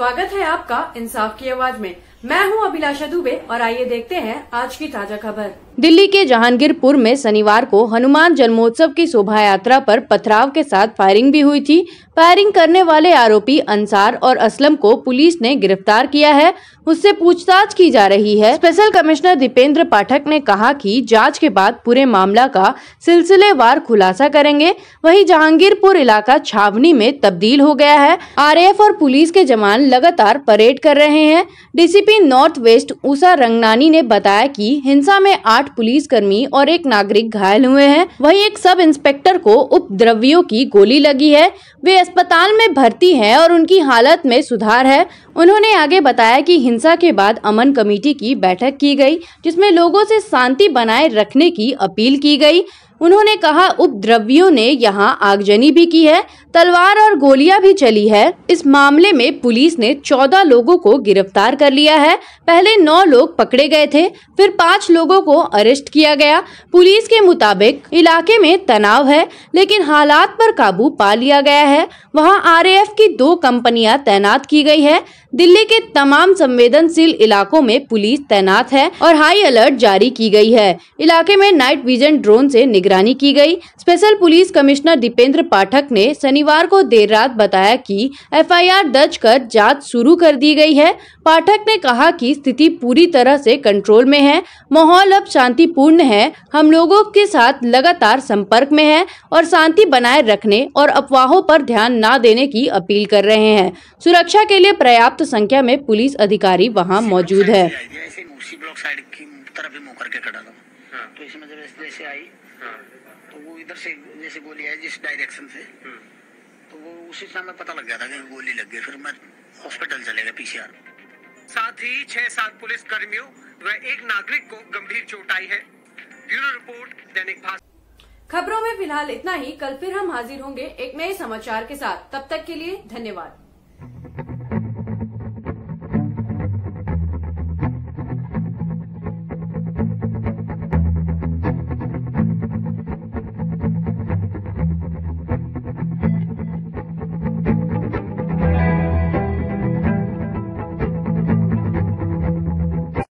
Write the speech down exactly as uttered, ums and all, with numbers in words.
स्वागत है आपका इंसाफ की आवाज में। मैं हूं अभिलाषा दुबे और आइए देखते हैं आज की ताजा खबर। दिल्ली के जहांगीरपुर में शनिवार को हनुमान जन्मोत्सव की शोभा यात्रा पर पथराव के साथ फायरिंग भी हुई थी। फायरिंग करने वाले आरोपी अंसार और असलम को पुलिस ने गिरफ्तार किया है, उससे पूछताछ की जा रही है। स्पेशल कमिश्नर दीपेंद्र पाठक ने कहा कि जांच के बाद पूरे मामला का सिलसिलेवार खुलासा करेंगे। वहीं जहांगीरपुर इलाका छावनी में तब्दील हो गया है। आरएएफ और पुलिस के जवान लगातार परेड कर रहे हैं। DCP north west Usha Ranganani ने बताया कि हिंसा में आठ पुलिसकर्मी और एक नागरिक घायल हुए हैं। वहीं एक सब इंस्पेक्टर को उपद्रवियों की गोली लगी है। वे अस्पताल में भर्ती हैं और उनकी हालत में सुधार है। उन्होंने आगे बताया कि हिंसा के बाद अमन कमेटी की बैठक की गई, जिसमें लोगों से शांति बनाए रखने की अपील की गई। उन्होंने कहा उपद्रवियों ने यहां आगजनी भी की है, तलवार और गोलियां भी चली है। इस मामले में पुलिस ने चौदह लोगों को गिरफ्तार कर लिया है। पहले नौ लोग पकड़े गए थे, फिर पाँच लोगों को अरेस्ट किया गया। पुलिस के मुताबिक इलाके में तनाव है, लेकिन हालात पर काबू पा लिया गया है। वहां आरएएफ की दो कंपनियां तैनात की गई है। दिल्ली के तमाम संवेदनशील इलाकों में पुलिस तैनात है और हाई अलर्ट जारी की गई है। इलाके में नाइट विजन ड्रोन से निगरानी की गई। Special police commissioner Dipendra Pathak ने शनिवार को देर रात बताया कि एफआईआर दर्ज कर जांच शुरू कर दी गई है। पाठक ने कहा कि स्थिति पूरी तरह से कंट्रोल में है, माहौल अब शांतिपूर्ण है। हम लोगों के साथ लगातार संपर्क में है और शांति बनाए रखने और अफवाहों पर ध्यान न देने की अपील कर रहे हैं। सुरक्षा के लिए पर्याप्त संख्या में पुलिस अधिकारी वहां मौजूद है। ब्लॉक साइड की तरफ ही मुंह करके खड़ा था। हाँ। तो इसमें जब जैसे आई हाँ। तो वो इधर से जैसे गोली आई जिस डायरेक्शन से तो वो उसी समय पता लग गया था कि गोली लग गई। फिर मैं हॉस्पिटल चले गए पीसीआर। साथ ही छह सात पुलिस कर्मियों व एक नागरिक को गंभीर चोट आई है। Bureau report, Dainik Bhaskar. खबरों में फिलहाल इतना ही। कल फिर हम हाजिर होंगे एक नए समाचार के साथ। तब तक के लिए धन्यवाद।